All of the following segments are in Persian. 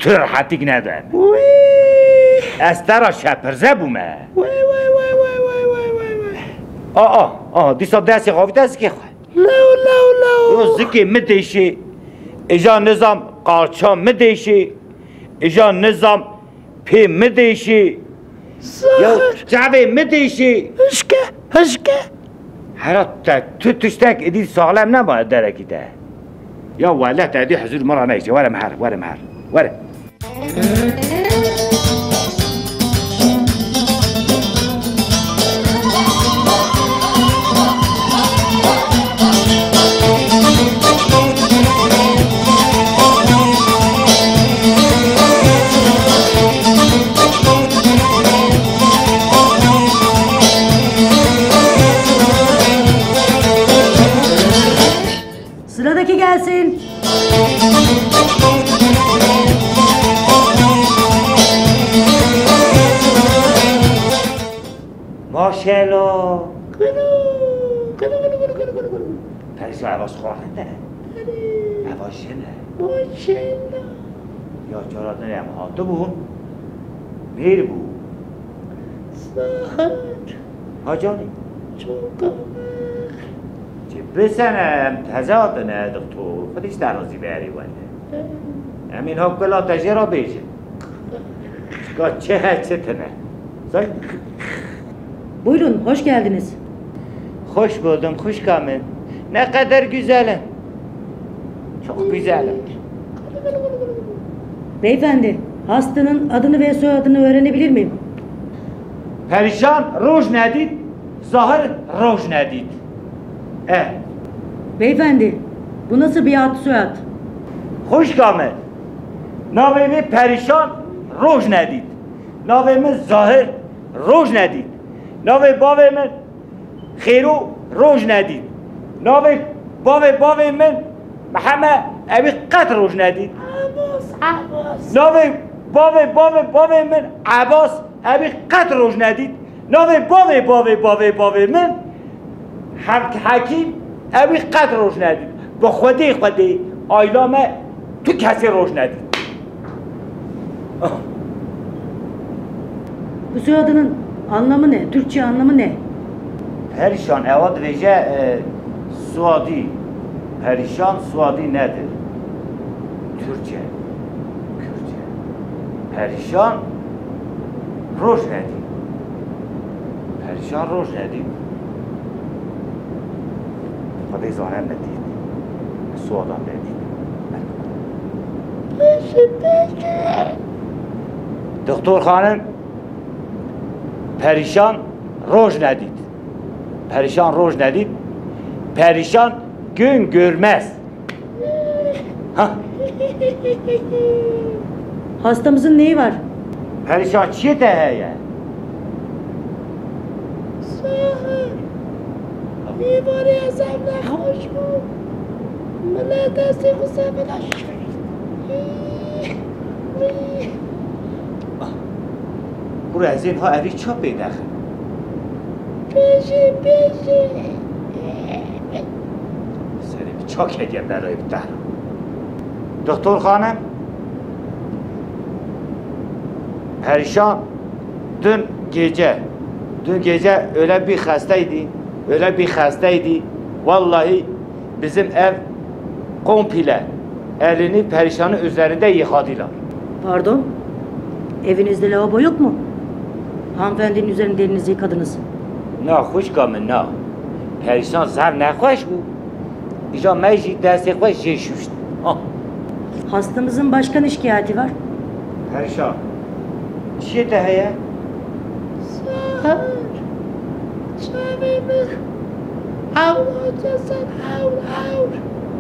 تر حتیک ندن از ترا شپرزه بومه دیسا دستی قاوی دستی که خواه لو زکی مدیشی ایجا نظام قارچا مدیشی ایجا نظام پی مدیشی یا جوه مدیشی هشکه حرات تو تشتک ایدی سالم نباید درکی ده یا والله تادي حضور مرة نيجي ولا مهر ولا Sıradaki gelsin. Maşallah. Perişan avaş خواهنده. avaş نه. Maşallah. یا جرات نیم ها تو بون میر بو Sahat. ها جانی Çok بسنم تزاد نه دکتر خودش درازی بری ولی همین ها کلا تجربه بیشه چه تنه زای Buyurun, hoş geldiniz. Hoş buldum, hoş geldin. Ne kadar güzelim. Çok güzelim. Beyefendi, hastanın adını ve soyadını öğrenebilir miyim? Perişan Roj Nedid, Zahir Roj Nedid. Beyefendi, bu nasıl bir ad soyad? Hoş geldin. Navemi Perişan Roj Nedid. Navemi Zahir Roj Nedid. Navi bavemin Khiro Roj Nedid. Navi bavemin Muhammed Abi Qat Roj Nedid. Navi bavemin Abbas Abi Qat Roj Nedid. Navi bavemin Hakim Abi Qat Roj Nedid. با خودی آیلامه تو کسی روش ندید. Bu soyadının anlamı ne? Türkçe anlamı ne? Perişan evad veje Suadi. Perişan Suadi nedir? Türkçe. Kürtçe. Perişan roş nedir? Perişan roş nedir? Hadi zanem nedir? Suadan nedir? Doktor hanım perişan roj nedid. Perişan roj nedid. Perişan gün görmez. Hastamızın neyi var? Perişan çiğ de heye. بیماری ازم نخوش بود من دستی خودم برو از اینها اوی چا پیدا خواهد پیشی سریم چا کدیم برای در دکتر خانم پریشان dün gece öyle bir hastaydı vallahi bizim ev komple elini perişanın üzerinde yıkadılar. Pardon? Evinizde lavabo yok mu? Hanımefendinin üzerinde elinizi yıkadınız. Ne hoş kamın ne. Perişan zar ne hoş bu. İca mecid destek hoş şuşt. Hastamızın başka ne şikayeti var? Perişan. Çiğ de heye? Sağır. Çabimi. Avlacasan avr.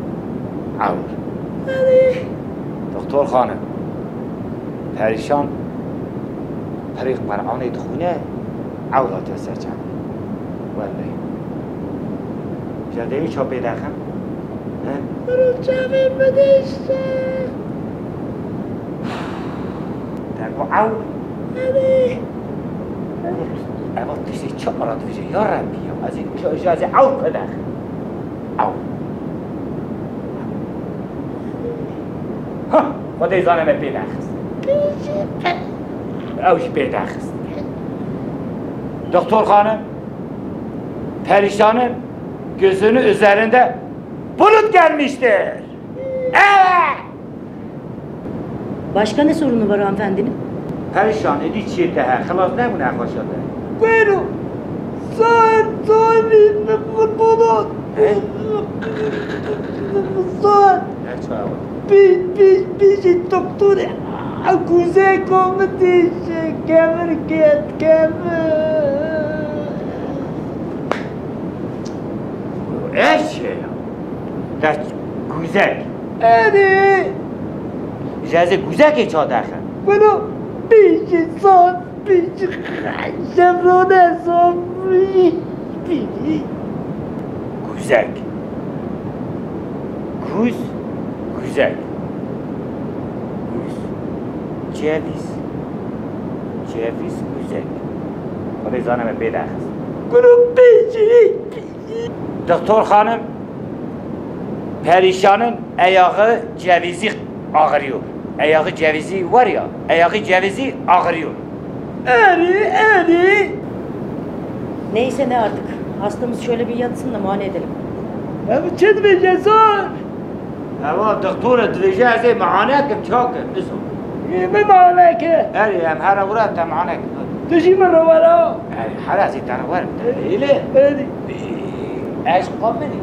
Hadi. Doktor hanım. Perişan. طريق مرعانه دخونه عورات سرچم والله جدیمی چا پیدا خم برو جمعی بدشته در با عور هلی اما تشتی چا مراد ویجه یا ربی از این اجازه عور پیدا خم عور ها خود ایزانه پیدا خست Ev iş bedəxiz. Doktor hanım, perişanın gözünün üzerinde bulut gelmiştir. Evet. Başka ne sorunu var hanımefendinin? Perişan idi çiğde ha, xalas ne bu ne başladı? Buyurun. Sen bulut. He? Sen Ne çağı? bir doktor Kuzey Komitesi kemir. Eşe. Ders güzel. Yani İcazı güzel ki çağda. bunu bir şevrone son Güzel. Güzel. Ceviz güzel. O da zaneme bedəxiz. bunu bir Doktor hanım, perişanın ayağı cevizi ağrıyor. Ayağı cevizi var ya, ayağı cevizi ağrıyor. Eri Neyse ne artık. Hastamız şöyle bir yatsın da muayene edelim. Hem çetmeyeceğiz zor. Hava doktora dileceğiz, معاناك بتشاكر نسو. Bir maleke. أري هم هرا ورا أنت معاناك. Düşme numara. أري حراسي ترى ورا. إلى Eri. إيش قبلي.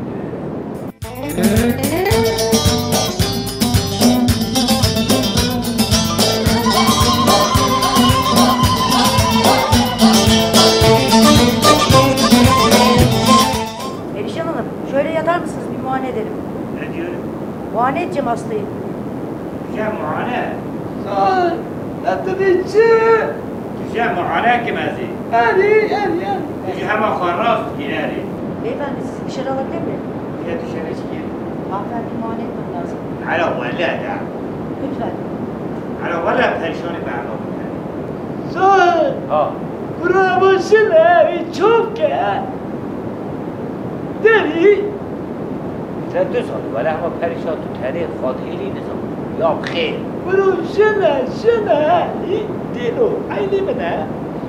Perişan Hanım, şöyle yatar mısınız bir muayene edelim. Ne diyorum? Muayene edeceğim hastayı. Güzel muane. Zor. Atınıcı. Güzel muane kimezi. Eri. Güzel hemen خراس girer. Beyefendi sizi dışarı alabilir miyim? Ya dışarı çıkayım. Hanımefendi muayene etmem lazım. على ولاده. Lütfen. على ولا perişanı bağlı. Zor. Ha. Buraya başına çok ya. Deri. Sen düz ol. ولا هم perişan tu tane خاطری نظام. Ya خیر. Bunu şuna. Dilo. Aynı mı ne?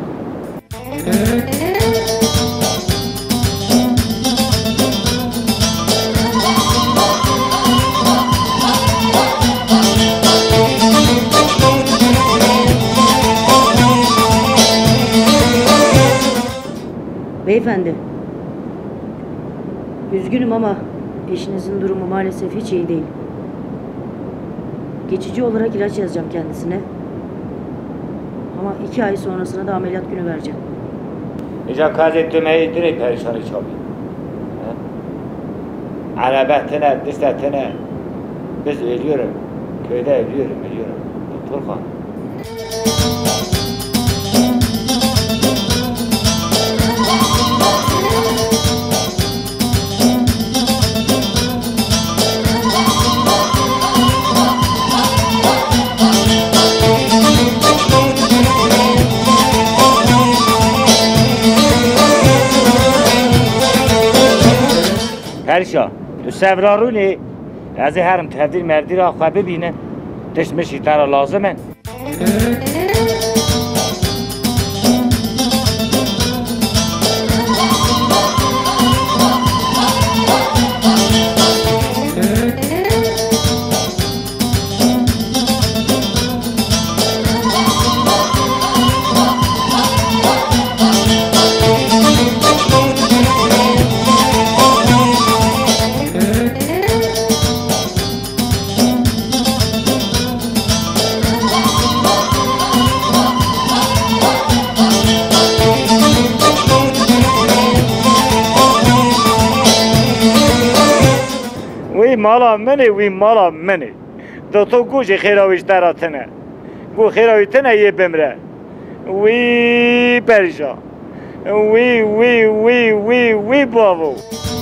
Beyefendi. Üzgünüm ama eşinizin durumu maalesef hiç iyi değil. Geçici olarak ilaç yazacağım kendisine. Ama 2 ay sonrasına da ameliyat günü vereceğim. İcab kaz etmeyi direkt perişanı çabuk. Arabetine, distetine. Biz ölüyorum. Köyde ölüyorum. Doktor hanım. perişan. Tu sevraruni از هرم تبدیل مردی را خواه ببینه دشمشی ترا لازمه وی مالا منی دو تو گوش خیراویش دراتنه گو خیراویتنه یه بمره وی پریشان وی بابو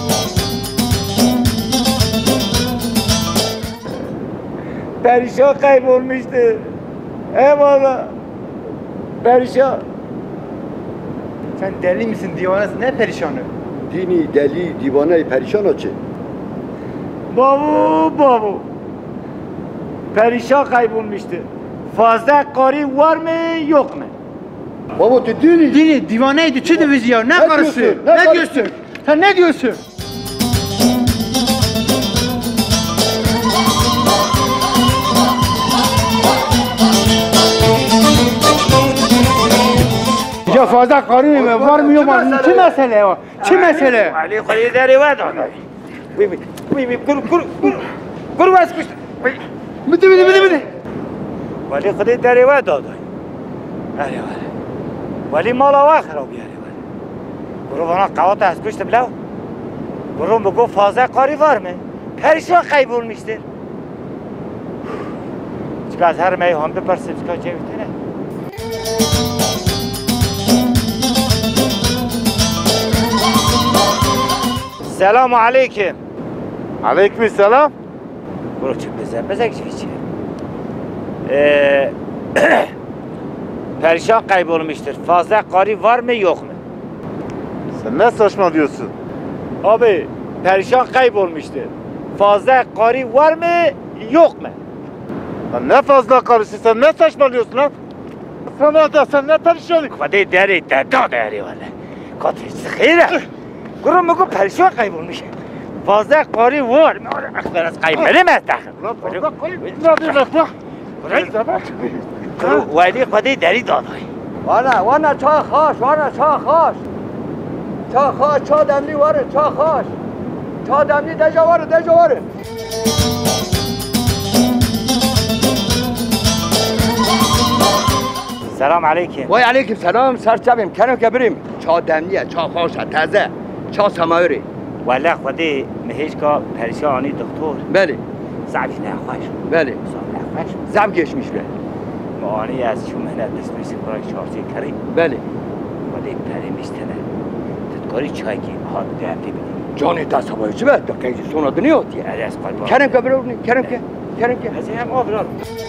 پریشان kayıp olmuştu eyvallah perişan. Sen deli misin, divanasın, ne perişanı? Dini, deli, divane, perişan açı. Babu perişan kaybolmuştu. فازده قاری ورمه یقمه بابا تو دینی Dini divaneydi çi divizi ya ne karısı? diyorsun? Ne diyorsun? Sen ne diyorsun? Ya fazla karı var mı yok mu? Çi mesele o? Çi mesele? علی خودی داری و دادای وی کرو بس کشت Bidi. ولی خودی داری و دادای اره ولی مالا و خرابی اره برو وانا قوات از کشت بلو برو بگو فازه قاری ورمه پریشان قیبول میشتر چکا از هر میهان بپرسیم چکا چه بیتونه سلام علیکم Aleyküm selam. برو چه بزن چی بیچه پریشان قیبول میشتر فازه قاری ورمه یخمه Sen ne saçmalıyorsun? Abi perişan kaybolmuştu. Fazla qari var mı yok mu? Lan ne fazla karısı sen ne saçmalıyorsun lan? Sen ne perişanlık? Kadi deri da deri valla. Katı sıkıyla. Kurum bu perişan kaybolmuş. Fazla qari var mı? Akbaras kaybolmaz da. Lan fazla karı ne diyorsun lan? Kuru vali kadi deri da. وانا چا خاش چا دملی واره چا خاش چا دملی دجا واره سلام علیکم. وای علیکم سلام سرچبیم کنم که بریم چا دملیه چا خاشه تازه چا سماوری ولی خودی مهیش که پریشانی دکتر. بله زعفی نخواهش. بله نخواهش. زم geçmiş be معانی از شو مهنت دستمیسی برای چارچه کری. بله ولی پری میشتنه. تدکاری چای کی هات دهنده بینی. جانی دست هوایی چی به دقیقی سونا دنیا دیه هذا اسقال بار. کنم که برو کنم که هذا هم آبرار.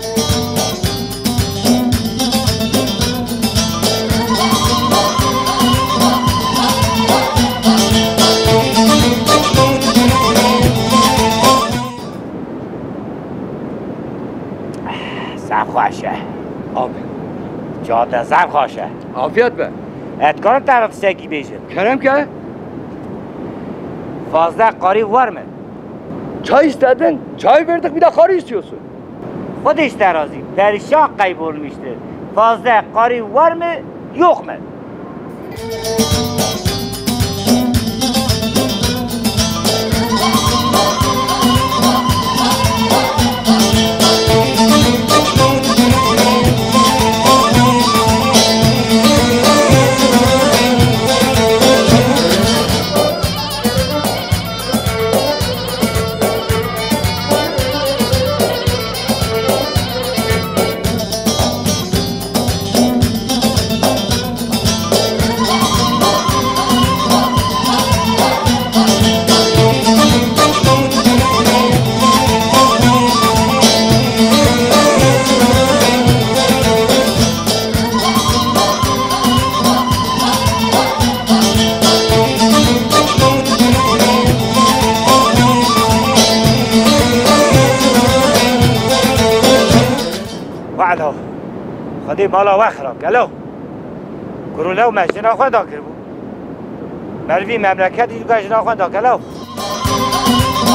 زم خواشه. آب جاده زم خواشه. afiyet be اتکارم طرف سگی بیشن. کنم که Fazla qari var mı? çay istedin çay verdik bir de karı istiyorsun Xud işte razı. Perişan kaybolmuştur. Fazla qari var mı? Yok mu? وعده خدي مالا وخرا قالو کرو لو مجنا خود داکر بو مروی مملکتی تو گشنا خود داکلو